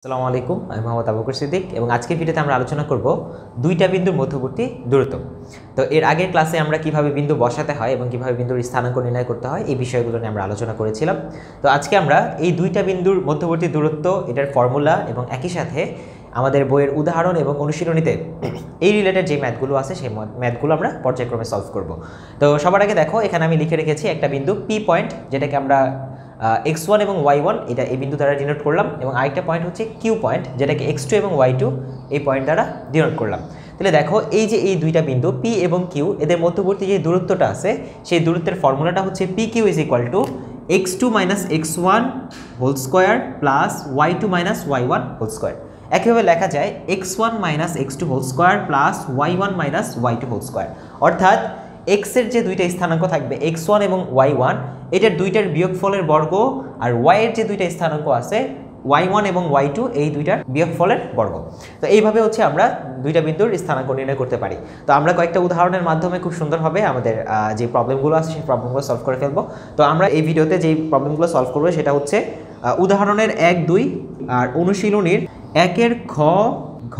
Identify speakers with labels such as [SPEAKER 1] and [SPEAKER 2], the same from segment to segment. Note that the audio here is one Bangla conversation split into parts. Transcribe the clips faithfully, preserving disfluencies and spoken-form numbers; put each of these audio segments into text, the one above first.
[SPEAKER 1] আসসালামু আলাইকুম, আমি মোহাম্মদ আবু বকর সিদ্দিক এবং আজকের ভিডিওতে আমরা আলোচনা করব দুইটা বিন্দুর মধ্যবর্তী দূরত্ব। তো এর আগের ক্লাসে আমরা কিভাবে বিন্দু বসাতে হয় এবং কিভাবে বিন্দুর স্থানাঙ্ক নির্ণয় করতে হয় এই বিষয়গুলো নিয়ে আমরা আলোচনা করেছিলাম। তো আজকে আমরা এই দুইটা বিন্দুর মধ্যবর্তী দূরত্ব, এটার ফর্মুলা এবং একই সাথে আমাদের বইয়ের উদাহরণ এবং অনুশীলনীতে এই রিলেটেড যে ম্যাথগুলো আছে সেই ম্যাথগুলো আমরা পর্যায়ক্রমে সলভ করব। তো সবার আগে দেখো, এখানে আমি লিখে রেখেছি একটা বিন্দু পি পয়েন্ট, যেটাকে আমরা এক্স ওয়ান এবং ওয়াই ওয়ান এটা এই বিন্দু দ্বারা ডিনোট করলাম, এবং আরেকটা পয়েন্ট হচ্ছে কিউ পয়েন্ট, যেটাকে এক্স টু এবং ওয়াই টু এই পয়েন্ট দ্বারা ডিনোট করলাম। তাহলে দেখো, এই যে এই দুইটা বিন্দু পি এবং কিউ, এদের মধ্যবর্তী যে দূরত্বটা আছে সেই দূরত্বের ফর্মুলাটা হচ্ছে P Q is equal to X two minus X one whole square plus Y two minus Y one whole square. একইভাবে লেখা যায় X one minus X two whole square plus Y one minus Y two whole square. অর্থাৎ এক্সের যে দুইটা স্থানাঙ্ক থাকবে এক্স ওয়ান এবং ওয়াই ওয়ান, এটার দুইটার বিয়োগফলের বর্গ, আর ওয়াইয়ের যে দুইটা স্থানাঙ্ক আছে ওয়াই ওয়ান এবং ওয়াই টু, এই দুইটার বিয়োগফলের বর্গ। তো এইভাবে হচ্ছে আমরা দুইটা বিন্দুর স্থানাঙ্ক নির্ণয় করতে পারি। তো আমরা কয়েকটা উদাহরণের মাধ্যমে খুব সুন্দরভাবে আমাদের যে প্রবলেমগুলো আছে সেই প্রবলেমগুলো সলভ করে ফেলবো। তো আমরা এই ভিডিওতে যেই প্রবলেমগুলো সলভ করবো সেটা হচ্ছে উদাহরণের এক দুই আর অনুশীলনীর একের খ, ঘ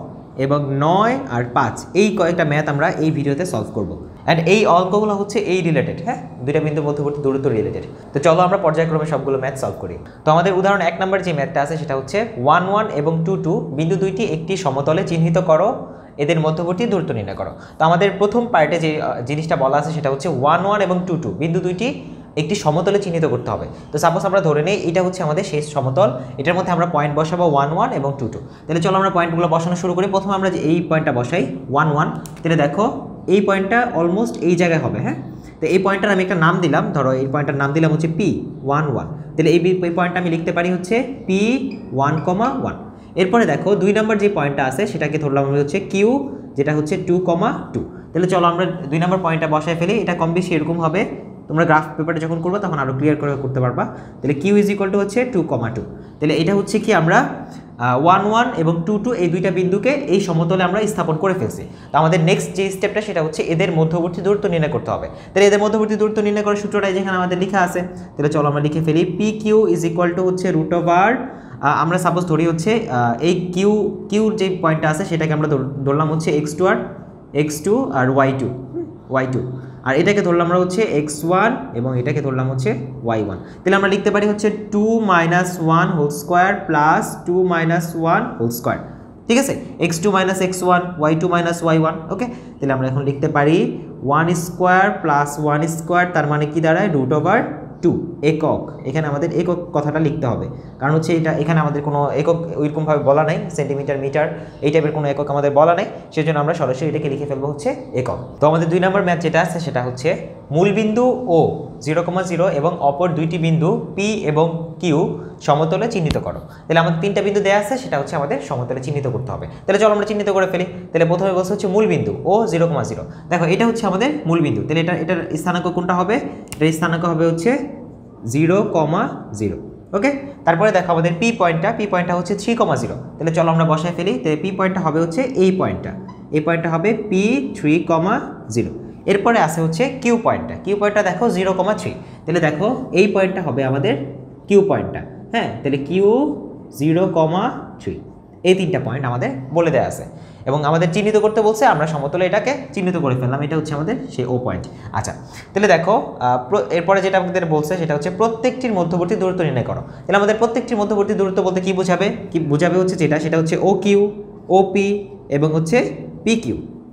[SPEAKER 1] এবং নয় আর পাঁচ, এই কয়েকটা ম্যাথ আমরা এই ভিডিওতে সলভ করব। অ্যান্ড এই অঙ্কগুলো হচ্ছে এই রিলেটেড, হ্যাঁ, দুইটা বিন্দু মধ্যবর্তী দূরত্ব রিলেটেড। তো চলো আমরা পর্যায়ক্রমে সবগুলো ম্যাথ সলভ করি। তো আমাদের উদাহরণ এক নম্বর যে ম্যাথটা আছে সেটা হচ্ছে ওয়ান ওয়ান এবং টু টু বিন্দু দুইটি একটি সমতলে চিহ্নিত করো, এদের মধ্যবর্তী দূরত্ব নির্ণয় করো। তো আমাদের প্রথম পার্টে যে জিনিসটা বলা আছে সেটা হচ্ছে ওয়ান ওয়ান এবং টু টু বিন্দু দুইটি একটি সমতলে চিহ্নিত করতে হবে। তো সাপোজ আমরা ধরে নেই এটা হচ্ছে আমাদের শেষ সমতল, এটার মধ্যে আমরা পয়েন্ট বসাবো ওয়ান ওয়ান এবং টু টু। তাহলে চলো আমরা পয়েন্টগুলো বসানো শুরু করি। প্রথমে আমরা যে এই পয়েন্টটা বসাই ওয়ান ওয়ান, তাহলে দেখো এই পয়েন্টটা অলমোস্ট এই জায়গায় হবে, হ্যাঁ। তো এই পয়েন্টটার আমি একটা নাম দিলাম, ধরো এই পয়েন্টটার নাম দিলাম হচ্ছে পি ওয়ান ওয়ান। তাহলে এই পয়েন্টটা আমি লিখতে পারি হচ্ছে পি ওয়ান কমা ওয়ান। এরপরে দেখো দুই নম্বর যে পয়েন্টটা আছে সেটাকে ধরলাম হচ্ছে কিউ, যেটা হচ্ছে টু কমা টু। তাহলে চলো আমরা দুই নম্বর পয়েন্টটা বসায় ফেলি। এটা কম বেশি এরকম হবে, তোমরা গ্রাফ পেপারে যখন করবে তখন আরও ক্লিয়ার করে করতে পারবা। তাহলে কিউ ইজ ইকুয়াল টু হচ্ছে টু কমা টু। তাহলে এটা হচ্ছে কি আমরা ওয়ান ওয়ান এবং টু টু এই দুইটা বিন্দুকে এই সমতলে আমরা স্থাপন করে ফেলছি। তো আমাদের নেক্সট যে স্টেপটা সেটা হচ্ছে এদের মধ্যবর্তী দূরত্ব নির্ণয় করতে হবে। তাহলে এদের মধ্যবর্তী দূরত্ব নির্ণয় করার সূত্রটাই যেখানে আমাদের লেখা আছে, তাহলে চলো আমরা লিখে ফেলি P Q is equal to হচ্ছে রুট ওভার, আমরা সাপোজ ধরি হচ্ছে এই কিউ কিউর যে পয়েন্টটা আছে সেটাকে আমরা ধরলাম হচ্ছে এক্স টু আর এক্স টু আর ওয়াই টু ওয়াই টু, আর এটাকে ধরলাম আমরা হচ্ছে এক্স ওয়ান এবং এটাকে ধরলাম হচ্ছে ওয়াই ওয়ান। তাহলে আমরা লিখতে পারি হচ্ছে two minus one whole square plus two minus one whole square, ঠিক আছে, X two minus X one, Y two minus Y one. Okay, তাহলে আমরা এখন লিখতে পারি one square plus one square, তার মানে কি দাঁড়ায় রুট ওভার টু একক। এখানে আমাদের একক কথাটা লিখতে হবে, কারণ হচ্ছে এটা এখানে আমাদের কোনো একক ওইরকমভাবে বলা নাই, সেন্টিমিটার মিটার এই টাইপের কোনো একক আমাদের বলা নাই, সেই জন্য আমরা সরাসরি এটাকে লিখে ফেলবো হচ্ছে একক। তো আমাদের দুই নম্বর ম্যাথ যেটা আছে সেটা হচ্ছে মূলবিন্দু ও জিরো কমা জিরো এবং অপর দুইটি বিন্দু পি এবং কিউ সমতলে চিহ্নিত করো। তাহলে আমাদের তিনটা বিন্দু দেওয়া আছে, সেটা হচ্ছে আমাদের সমতলে চিহ্নিত করতে হবে। তাহলে চলো আমরা চিহ্নিত করে ফেলি। তাহলে প্রথমে বলছে হচ্ছে মূলবিন্দু ও জিরো কমা জিরো। দেখো এটা হচ্ছে আমাদের মূলবিন্দু, তাহলে এটা এটার স্থানাঙ্ক কোনটা হবে? এটার স্থানাঙ্ক হবে হচ্ছে জিরো কমা জিরো। ওকে, তারপরে দেখো আমাদের পি পয়েন্টটা, পি পয়েন্টটা হচ্ছে থ্রি কমা জিরো। তাহলে চলো আমরা বসায় ফেলি। তাহলে পি পয়েন্টটা হবে হচ্ছে এই পয়েন্টটা, এই পয়েন্টটা হবে পি থ্রি কমা জিরো। এরপরে আছে হচ্ছে কিউ পয়েন্টটা, কিউ পয়েন্টটা দেখো জিরো কমা থ্রি। তাহলে দেখো এই পয়েন্টটা হবে আমাদের কিউ পয়েন্টটা, হ্যাঁ। তাহলে কিউ জিরো কমা থ্রি, এই তিনটা পয়েন্ট আমাদের বলে দেওয়া আছে এবং আমাদের চিহ্নিত করতে বলছে, আমরা সমতলে এটাকে চিহ্নিত করে ফেললাম, এটা হচ্ছে আমাদের সেই ও পয়েন্ট। আচ্ছা, তাহলে দেখো এরপরে যেটা আমাদের বলছে সেটা হচ্ছে প্রত্যেকটির মধ্যবর্তী দূরত্ব নির্ণয় করো। তাহলে আমাদের প্রত্যেকটির মধ্যবর্তী দূরত্ব বলতে কি বোঝাবে? কি বোঝাবে হচ্ছে যেটা সেটা হচ্ছে ও কিউ, ও পি এবং হচ্ছে পি কিউ,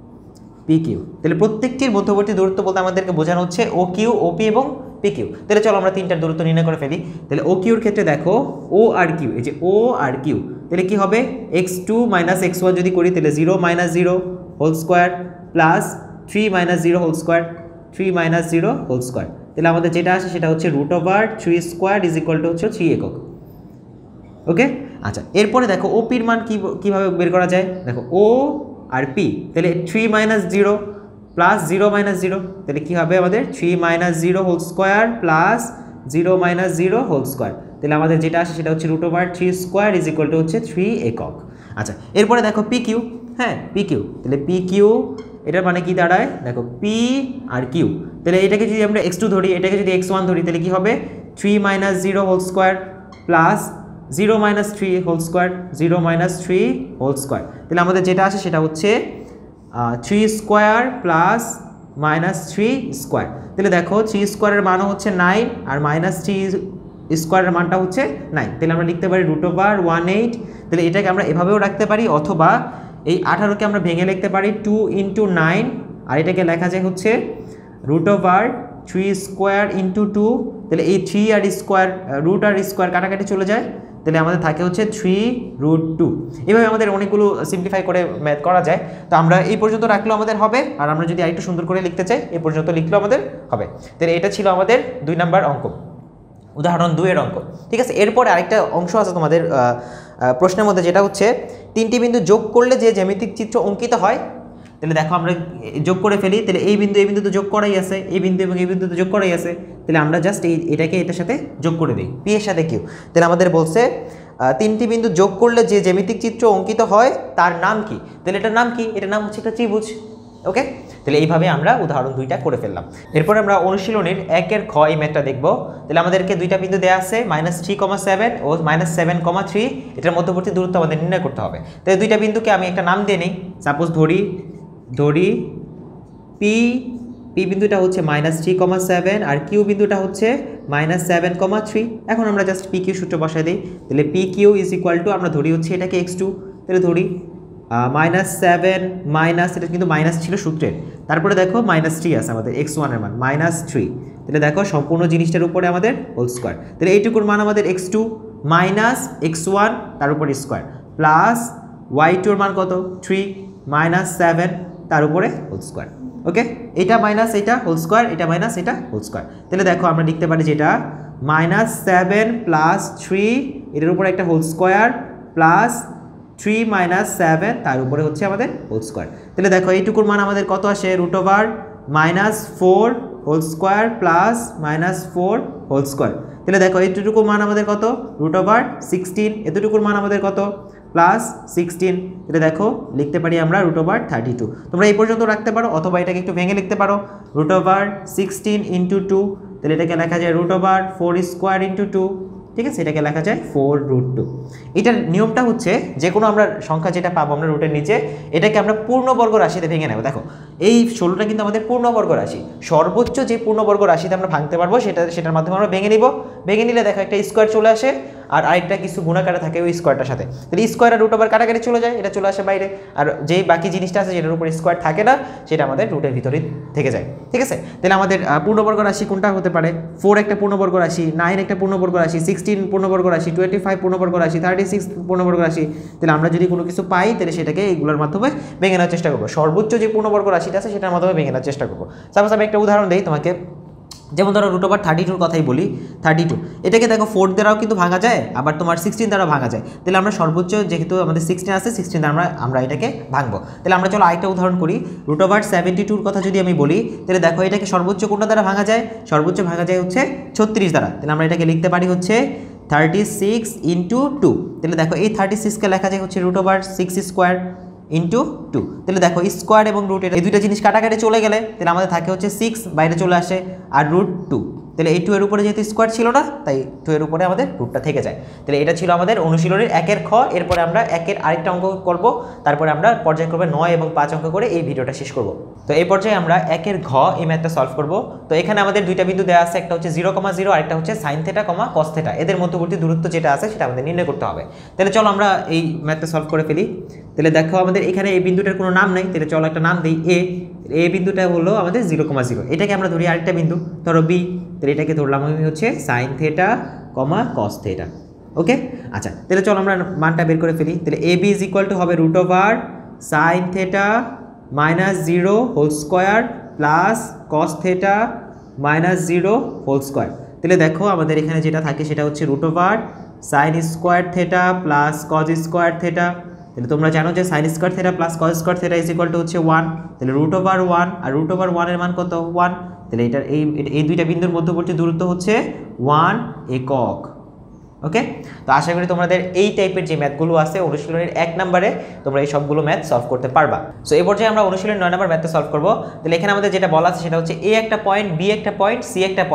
[SPEAKER 1] পি কিউ। তাহলে প্রত্যেকটির মধ্যবর্তী দূরত্ব বলতে আমাদেরকে বোঝানো হচ্ছে ও কিউ, ও পি এবং পি কিউ। তাহলে চলো আমরা তিনটার দূরত্ব নির্ণয় করে ফেলি। তাহলে ও কিউর ক্ষেত্রে দেখো ও আর কিউ, এই যে ও আর কিউ, তাহলে কি হবে X two minus X one যদি করি তাহলে zero minus zero whole square plus three minus zero whole square, three minus zero whole square. তাহলে আমাদের যেটা আসে সেটা হচ্ছে root over three square is equal to হচ্ছে থ্রি একক। ওকে, আচ্ছা, এরপরে দেখো ও পির মান কী কীভাবে বের করা যায়? দেখো ও আর পি, তাহলে three minus zero plus zero minus zero, তাহলে কী হবে আমাদের three minus zero whole square plus zero minus zero whole square. তাহলে আমাদের যেটা আসে সেটা হচ্ছে root over three square is equal to হচ্ছে থ্রি একক। আচ্ছা, এরপরে দেখো পি কিউ, হ্যাঁ পি কিউ, তাহলে পি কিউ এটার মানে কি দাঁড়ায়? দেখো পি আর কিউ, তাহলে এটাকে যদি আমরা এক্স টু ধরি, এটাকে যদি এক্স ওয়ান ধরি, তাহলে কি হবে three minus zero whole square plus zero minus three whole square, zero minus three whole square. তাহলে আমাদের যেটা আসে সেটা হচ্ছে three square plus minus three square. তাহলে দেখো থ্রি স্কোয়ারের মানও হচ্ছে নাইন আর মাইনাস থ্রি স্কোয়ারের মানটা হচ্ছে নাইন। তাহলে আমরা লিখতে পারি রুট ওভার ওয়ান এইট। তাহলে এটাকে আমরা এভাবেও রাখতে পারি, অথবা এই আঠারোকে আমরা ভেঙে লিখতে পারি টু ইন্টু নাইন, আর এটাকে লেখা যায় হচ্ছে root over three square into two. তাহলে এই থ্রি আর স্কোয়ার, রুট আর স্কোয়ার কাটাকাটি চলে যায়, তাহলে আমাদের থাকে হচ্ছে থ্রি রুট টু। এভাবে আমাদের অনেকগুলো সিম্পলিফাই করে ম্যাথ করা যায়। তো আমরা এই পর্যন্ত রাখলেও আমাদের হবে, আর আমরা যদি আরেকটু সুন্দর করে লিখতে চাই এই পর্যন্ত লিখলেও আমাদের হবে। তাহলে এটা ছিল আমাদের দুই নাম্বার অঙ্ক, উদাহরণ দুইয়ের অঙ্ক। ঠিক আছে, এরপরে আরেকটা অংশ আছে তোমাদের প্রশ্নের মধ্যে, যেটা হচ্ছে তিনটি বিন্দু যোগ করলে যে জ্যামিতিক চিত্র অঙ্কিত হয়। তাহলে দেখো আমরা যোগ করে ফেলি, তাহলে এই বিন্দু এই বিন্দু তো যোগ করাই আছে, এই বিন্দু এবং এই বিন্দু তো যোগ করাই আছে, তাহলে আমরা জাস্ট এই এটাকে এটার সাথে যোগ করে দিই, পি এর সাথে কিউ। তাহলে আমাদের বলছে তিনটি বিন্দু যোগ করলে যে জ্যামিতিক চিত্র অঙ্কিত হয় তার নাম কি। তাহলে এটার নাম কি? এটার নাম হচ্ছে একটা ত্রিভুজ। ওকে, তাহলে এইভাবে আমরা উদাহরণ দুইটা করে ফেললাম। এরপর আমরা অনুশীলনীর একের খ এই ম্যাথটা দেখবো। তাহলে আমাদেরকে দুইটা বিন্দু দেওয়া আছে, মাইনাস থ্রি কমা সেভেন ও মাইনাস সেভেন কমা থ্রি। এটার মধ্যবর্তী দূরত্ব আমাদের নির্ণয় করতে হবে। তাহলে দুইটা বিন্দুকে আমি একটা নাম দিয়ে নিই, সাপোজ ধরি ধরি পি পি বিন্দুটা হচ্ছে মাইনাস থ্রি কমা সেভেন আর কিউ বিন্দুটা হচ্ছে মাইনাস সেভেন কমা থ্রি। এখন আমরা জাস্ট পি কিউ সূত্র বসাই দিই। তাহলে P Q is equal to, আমরা ধরি হচ্ছে এটাকে এক্স টু, তাহলে ধরি মাইনাস সেভেন মাইনাস, এটা কিন্তু মাইনাস ছিল সূত্রের, তারপরে দেখো মাইনাস থ্রি আছে আমাদের এক্স ওয়ানের মান মাইনাস থ্রি। তাহলে দেখো সম্পূর্ণ জিনিসটার উপরে আমাদের হোল স্কোয়ার। তাহলে এইটুকুর মান আমাদের X two minus X one তার উপরে স্কোয়ার প্লাস ওয়াই টুর মান কত থ্রি মাইনাস সেভেন তার উপরে হোল স্কোয়ার। ওকে, এটা মাইনাস এটা হোল স্কোয়ার, এটা মাইনাস এটা হোল স্কোয়ার। তাহলে দেখো আমরা লিখতে পারি যেটা মাইনাস সেভেন প্লাস থ্রি এটার উপরে একটা whole square plus three minus seven তার উপরে হচ্ছে আমাদের হোল স্কোয়ার। তাহলে দেখো এইটুকুর মান আমাদের কত আসে root over minus four whole square plus minus four whole square. তাহলে দেখো এইটুকু মান আমাদের কত রুট ওভার সিক্সটিন, এতটুকুর মান আমাদের কত প্লাস সিক্সটিন। এটা দেখো লিখতে পারি আমরা রুট ওভার থার্টি টু। তোমরা এই পর্যন্ত রাখতে পারো, অথবা এটাকে একটু ভেঙে লিখতে পারো root over sixteen into two. তাহলে এটাকে লেখা যায় root over four square into two. ঠিক আছে, এটাকে লেখা যায় ফোর রুট টু। এটার নিয়মটা হচ্ছে যে কোনো আমরা সংখ্যা যেটা পাবো আমরা রুটের নিচে, এটাকে আমরা পূর্ণবর্গ রাশিতে ভেঙে নেব। দেখো এই ষোলোটা কিন্তু আমাদের পূর্ণবর্গ রাশি, সর্বোচ্চ যে পূর্ণবর্গ রাশিতে আমরা ভাঙতে পারবো সেটা সেটার মাধ্যমে আমরা ভেঙে নিব। ভেঙে নিলে দেখো একটা স্কোয়ার চলে আসে আর আরেকটা কিছু গুণাকারে থাকে ওই স্কোয়ারটার সাথে। তাহলে স্কোয়ার আর রুট ওভার কাটাকাটি চলে যায়, এটা চলে আসে বাইরে, আর যেই বাকি জিনিসটা আছে যেটার উপর স্কোয়ার থাকে না সেটা আমাদের রুটের ভিতরেই থেকে যায়। ঠিক আছে, তাহলে আমাদের পূর্ণবর্গ রাশি কোনটা হতে পারে? ফোর একটা পূর্ণবর্গ রাশি, নাইন একটা পূর্ণবর্গ রাশি, সিক্সটিন পূর্ণবর্গ রাশি, টোয়েন্টি ফাইভ পূর্ণবর্গ রাশি, থার্টি সিক্স পূর্ণবর্গ রাশি। তাহলে আমরা যদি কোনো কিছু পাই তাহলে সেটাকে এইগুলোর মাধ্যমে ভেঙে নেওয়ার চেষ্টা করবো। সর্বোচ্চ যে পূর্ণবর্গ রাশিটা আছে সেটার মাধ্যমে ভেঙে নেওয়ার চেষ্টা করবো। সাপোজ আমি একটা উদাহরণ দিই তোমাকে, যেমন ধরো রুট ওভার থার্টি টুর কথাই বলি, থার্টি টু এটাকে দেখো ফোর দ্বারাও কিন্তু ভাঙা যায়, আবার তোমার সিক্সটিন দ্বারাও ভাঙা যায়। তাহলে আমরা সর্বোচ্চ যেহেতু আমাদের সিক্সটিন আছে, সিক্সটিন দ্বারা আমরা আমরা এটাকে ভাঙবো। তাহলে আমরা চলো আরেকটা উদাহরণ করি, রুট ওভার সেভেন্টি টুর কথা যদি আমি বলি, তাহলে দেখো এটাকে সর্বোচ্চ কোনটা দ্বারা ভাঙা যায়? সর্বোচ্চ ভাঙা যায় হচ্ছে ছত্রিশ দ্বারা। তাহলে আমরা এটাকে লিখতে পারি হচ্ছে থার্টি সিক্স ইন্টু টু। তাহলে দেখো এই থার্টি সিক্সকে লেখা যায় হচ্ছে root over six square into two. তাহলে দেখো স্কোয়ার এবং রুট এই দুইটা জিনিস কাটাকাটি চলে গেলে তাহলে আমাদের থাকে হচ্ছে সিক্স বাইরে চলে আসে আর রুট টু। তাহলে এই টু এর উপরে যেহেতু স্কোয়ার ছিল না তাই টু এর উপরে আমাদের রুটটা থেকে যায়। তাহলে এটা ছিল আমাদের অনুশীলনের একের খ। এরপরে আমরা একের আরেকটা অঙ্ক করব, তারপরে আমরা পর্যায়ক্রমে নয় এবং পাঁচ অঙ্ক করে এই ভিডিওটা শেষ করব। তো এই পর্যায়ে আমরা একের ঘ এই ম্যাথটা সলভ করব। তো এখানে আমাদের দুইটা বিন্দু দেওয়া আছে, একটা হচ্ছে জিরো কমা জিরো, আরেকটা হচ্ছে sine theta comma cos theta. এদের মধ্যবর্তী দূরত্ব যেটা আছে সেটা আমাদের নির্ণয় করতে হবে। তাহলে চলো আমরা এই ম্যাথটা সলভ করে ফেলি। তাহলে দেখো আমাদের এখানে এই বিন্দুটার কোনো নাম নেই, তাহলে চলো একটা নাম দিই এ। এ বিন্দুটা হলো আমাদের জিরো কমা জিরো, এটাকে আমরা ধরি আরেকটা বিন্দু, ধরো বি। তাহলে এটাকে ধরলাম আমি হচ্ছে sine theta comma cos theta. Okay, আচ্ছা তাহলে চলো আমরা মানটা বের করে ফেলি। তাহলে A B is equal to হবে root over sine theta minus zero whole square plus cos theta minus zero whole square. তাহলে দেখো আমাদের এখানে যেটা থাকে সেটা হচ্ছে root over sine square theta plus cos square theta. তাহলে তোমরা জানো যে sine square theta plus cos square theta is equal to হচ্ছে ওয়ান। তাহলে রুট ওভার ওয়ান, আর রুট ওভার ওয়ানের মান কত? ওয়ান। তাহলে এটার এই এই দুইটা বিন্দুর মধ্যবর্তী দূরত্ব হচ্ছে ওয়ান একক। ওকে, তো আশা করি তোমাদের এই টাইপের যে ম্যাথগুলো আছে অনুশীলনের এক নম্বরে তোমরা এই সবগুলো ম্যাথ সলভ করতে পারবা। সো এই পর্যায়ে আমরা অনুশীলনের নয় নম্বর ম্যাথটা সলভ করবো। তাহলে এখানে আমাদের যেটা বলা আছে সেটা হচ্ছে এ একটা পয়েন্ট, বি একটা পয়েন্ট, সি একটা পয়েন্ট।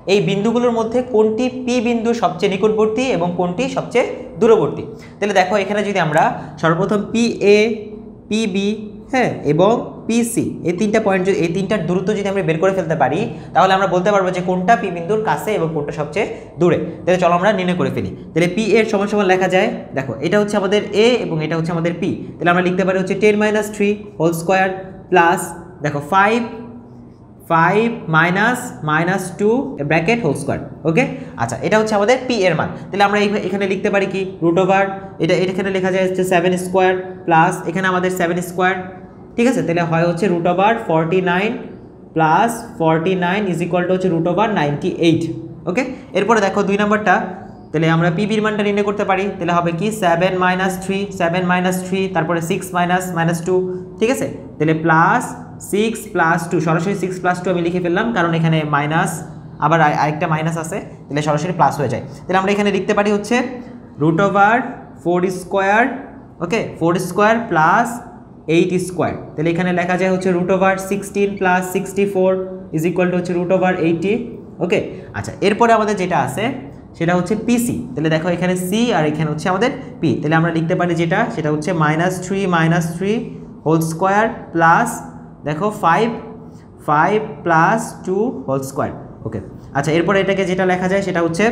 [SPEAKER 1] এই বিন্দুগুলোর মধ্যে কোনটি পি বিন্দু সবচেয়ে নিকটবর্তী এবং কোনটি সবচেয়ে দূরবর্তী। তাহলে দেখো এখানে যদি আমরা সর্বপ্রথম পি এ, পি বি, হ্যাঁ এবং পিসি এই তিনটা পয়েন্ট এই তিনটার দূরত্ব যদি আমরা বের করে ফেলতে পারি তাহলে আমরা বলতে পারবো যে কোনটা পি বিন্দুর কাছে এবং কোনটা সবচেয়ে দূরে। তাহলে চলো আমরা নির্ণয় করে ফেলি। তাহলে পি এর সমান সমান লেখা যায়, দেখো এটা হচ্ছে আমাদের এ এবং এটা হচ্ছে আমাদের পি। তাহলে আমরা লিখতে পারি হচ্ছে ten minus three whole square plus দেখো five five minus minus two bracket whole square. Okay, আচ্ছা এটা হচ্ছে আমাদের পি এর মান। তাহলে আমরা এখানে লিখতে পারি কি রুট ওভার এটা এখানে লেখা যায় হচ্ছে সেভেন স্কোয়ার প্লাস এখানে আমাদের সেভেন স্কোয়ার, ঠিক আছে। তাহলে হয় হচ্ছে root over forty nine plus forty nine is equal to হচ্ছে root over ninety eight. Okay, এরপরে দেখো দুই নম্বরটা, তাহলে আমরা পি বির মানটা নির্ণয় করতে পারি। তাহলে হবে কি seven minus three seven minus three তারপরে সিক্স মাইনাস মাইনাস টু, ঠিক আছে। তাহলে প্লাস সিক্স প্লাস টু, সরাসরি সিক্স প্লাস টু আমি লিখে ফেললাম কারণ এখানে মাইনাস আবার আরেকটা মাইনাস আছে, তাহলে সরাসরি প্লাস হয়ে যায়। তাহলে আমরা এখানে লিখতে পারি হচ্ছে root over four square, okay four square plus eight square. তাহলে এখানে লেখা যায় হচ্ছে root over sixteen plus sixty four is equal to হচ্ছে রুট ওভার এইটি। ওকে, আচ্ছা এরপরে আমাদের যেটা আছে সেটা হচ্ছে পিসি। তাহলে দেখো এখানে সি আর এখানে হচ্ছে আমাদের পি। তাহলে আমরা লিখতে পারি যেটা সেটা হচ্ছে minus three minus three whole square plus দেখো five five plus two whole square. Okay, আচ্ছা এরপরে এটাকে যেটা লেখা যায় সেটা হচ্ছে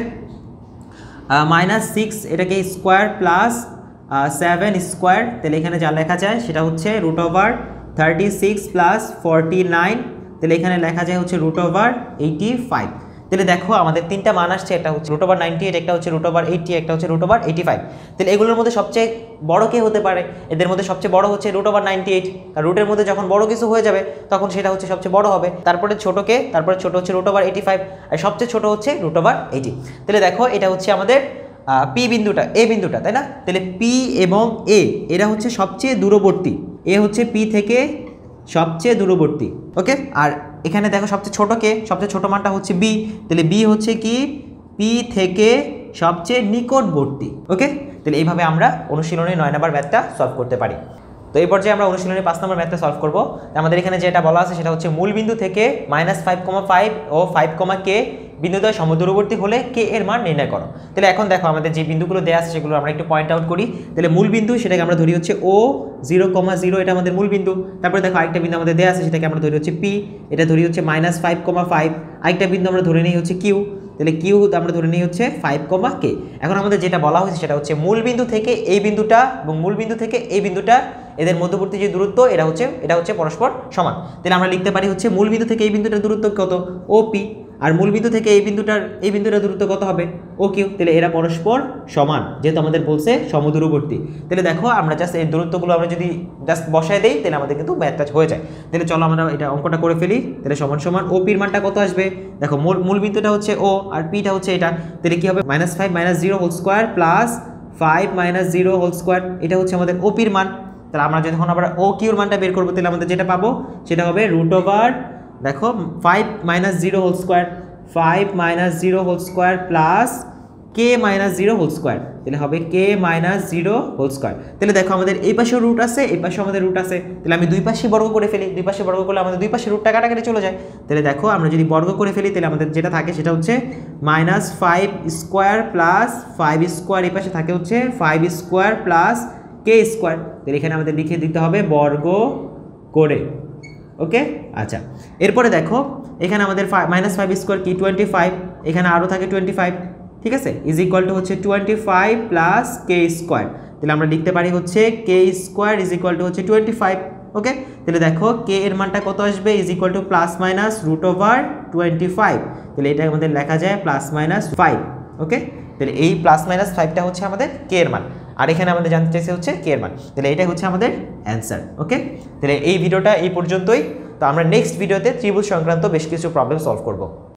[SPEAKER 1] মাইনাস সিক্স এটাকে স্কোয়ার প্লাস সেভেন স্কোয়ার। তাহলে এখানে যা লেখা যায় সেটা হচ্ছে root over thirty six plus forty nine. তাহলে এখানে লেখা যায় হচ্ছে রুট ওভার এইটি ফাইভ। তাহলে দেখো আমাদের তিনটা মান আসছে, একটা হচ্ছে রুট ওভার নাইনটি এইট, একটা হচ্ছে রুট ওভার এইটি, একটা হচ্ছে রুট ওভার এইটি ফাইভ। তাহলে এগুলোর মধ্যে সবচেয়ে বড় কে হতে পারে? এদের মধ্যে সবচেয়ে বড় হচ্ছে রুট ওভার নাইনটি এইট, আর রুটের মধ্যে যখন বড় কিছু হয়ে যাবে তখন সেটা হচ্ছে সবচেয়ে বড় হবে। তারপরে ছোটকে, তারপরে ছোট হচ্ছে রুট ওভার এইটি ফাইভ, আর সবচেয়ে ছোট হচ্ছে রুট ওভার এইটি। তাহলে দেখো এটা হচ্ছে আমাদের পি বিন্দুটা, এ বিন্দুটা, তাই না? তাহলে পি এবং এ এরা হচ্ছে সবচেয়ে দূরবর্তী, এ হচ্ছে পি থেকে সবচেয়ে দূরবর্তী। ওকে, আর এখানে দেখো সবচেয়ে ছোট কে, সবচেয়ে ছোট মানটা হচ্ছে বি। তাহলে বি হচ্ছে কি পি থেকে সবচেয়ে নিকটবর্তী। ওকে, তাহলে এইভাবে আমরা অনুশীলনী নয় নম্বর ম্যাথটা সলভ করতে পারি। তো এই পর্যায়ে আমরা অনুশীলনী পাঁচ নম্বর ম্যাথটা সলভ করবো। আমাদের এখানে যেটা বলা আছে সেটা হচ্ছে মূল বিন্দু থেকে মাইনাস ফাইভ কমা ফাইভ ও ফাইভ কমা কে বিন্দুদ্বয় সমদূরবর্তী হলে কে এর মান নির্ণয় করো। তাহলে এখন দেখো আমাদের যে বিন্দুগুলো দেওয়া আছে সেগুলো আমরা একটু পয়েন্ট আউট করি। তাহলে মূল বিন্দু সেটাকে আমরা ধরি হচ্ছে ও জিরো কমা জিরো, এটা আমাদের মূল বিন্দু। তারপরে দেখো আরেকটা বিন্দু আমাদের দেওয়া আছে সেটাকে আমরা ধরি হচ্ছে পি, এটা ধরি হচ্ছে মাইনাস ফাইভ কমা ফাইভ। আরেকটা বিন্দু আমরা ধরে নিই হচ্ছে কিউ, তাহলে কিউ আমরা ধরে নিই হচ্ছে ফাইভ কমা কে। এখন আমাদের যেটা বলা হয়েছে সেটা হচ্ছে মূল বিন্দু থেকে এই বিন্দুটা এবং মূল বিন্দু থেকে এই বিন্দুটা এদের মধ্যবর্তী যে দূরত্ব এটা হচ্ছে এটা হচ্ছে পরস্পর সমান। তাহলে আমরা লিখতে পারি হচ্ছে মূল বিন্দু থেকে এই বিন্দুটার দূরত্ব কত? ও পি, আর মূল বিন্দু থেকে এই বিন্দুটার এই বিন্দুটার দূরত্ব কত হবে? O Q. তাহলে এরা পরস্পর সমান, যেহেতু আমাদের বলছে সমদূরবর্তী। তাহলে দেখো আমরা জাস্ট এই দূরত্বগুলো আমরা যদি জাস্ট বসায় দেই তাহলে আমাদের কিন্তু ম্যাথটা হয়ে যায়। তাহলে চলো আমরা এটা অঙ্কটা করে ফেলি। তাহলে সমান সমান ও পির মানটা কত আসবে? দেখো মূল মূল বিন্দুটা হচ্ছে ও আর পিটা হচ্ছে এটা। তাহলে কি হবে? Minus five minus zero whole square plus five minus zero whole square, এটা হচ্ছে আমাদের ও পির মান। তাহলে আমরা যখন আমরা ও কিউর মানটা বের করবো তাহলে আমাদের যেটা পাবো সেটা হবে রুট ওভার দেখো five minus zero whole square, five minus zero whole square plus K minus zero whole square. তাহলে হবে K minus zero whole square. তাহলে দেখো আমাদের এই পাশেও রুট আছে, এই পাশেও আমাদের রুট আছে। তাহলে আমি দুই পাশে বর্গ করে ফেলি, দুই পাশে বর্গ করলে আমাদের দুই পাশে রুটটা কাটাকাটি চলে যায়। তাহলে দেখো আমরা যদি বর্গ করে ফেলি তাহলে আমাদের যেটা থাকে সেটা হচ্ছে minus five square plus five square, এই পাশে থাকে হচ্ছে five square plus K square. তাহলে এখানে আমাদের লিখে দিতে হবে বর্গ করে। ওকে, আচ্ছা এরপরে দেখো এখানে আমাদের মাইনাস ফাইভ স্কোয়ার কি টোয়েন্টি ফাইভ, এখানে আরও থাকে টোয়েন্টি ফাইভ, ঠিক আছে, ইজ ইকুয়াল টু হচ্ছে twenty five plus K square. তাহলে আমরা লিখতে পারি হচ্ছে K square is equal to হচ্ছে টোয়েন্টি ফাইভ। ওকে, তাহলে দেখো কে এর মানটা কত আসবে? Is equal to plus minus root over twenty five. তাহলে এটা আমাদের লেখা যায় প্লাস মাইনাস ফাইভ। ওকে, তাহলে এই প্লাস মাইনাস ফাইভটা হচ্ছে আমাদের কে এর মান, আর এখানে আমাদের জানতে চাইছে হচ্ছে কে এর মান। তাহলে এটাই হচ্ছে আমাদের অ্যান্সার। ওকে, তাহলে এই ভিডিওটা এই পর্যন্তই। তো আমরা নেক্সট ভিডিওতে ত্রিভুজ সংক্রান্ত বেশ কিছু প্রবলেম সলভ করব।